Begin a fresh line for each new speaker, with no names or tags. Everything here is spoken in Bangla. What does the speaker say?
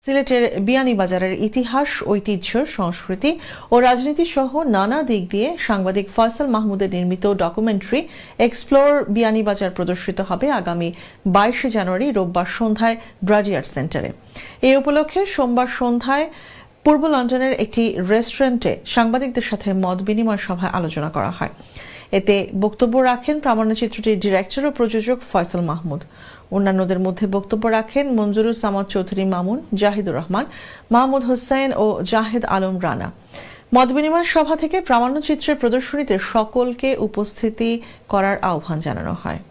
সিলেটের বিয়ানীবাজারের ইতিহাস, ঐতিহ্য, সংস্কৃতি ও রাজনীতি সহ নানা দিক দিয়ে সাংবাদিক ফয়সাল মাহমুদের নির্মিত ডকুমেন্টারি এক্সপ্লোর বিয়ানীবাজার প্রদর্শিত হবে আগামী 22 জানুয়ারি রোববার সন্ধ্যায় ব্রাডি আর্ট সেন্টারে। এই উপলক্ষে সোমবার সন্ধ্যায় পূর্ব লন্ডনের একটি রেস্টুরেন্টে সাংবাদিকদের সাথে মত বিনিময় সভায় আলোচনা করা হয়। এতে বক্তব্য রাখেন প্রামাণ্যচিত্রটির ডিরেক্টর ও প্রযোজক ফয়সাল মাহমুদ। অন্যান্যদের মধ্যে বক্তব্য রাখেন মঞ্জুরুল সামাদ চৌধুরী মামুন, জাহিদুর রহমান, মাহমুদ হোসেন ও জাহেদ আলম রানা। মত বিনিময় সভা থেকে প্রামাণ্যচিত্রের প্রদর্শনীতে সকলকে উপস্থিতি করার আহ্বান জানানো হয়।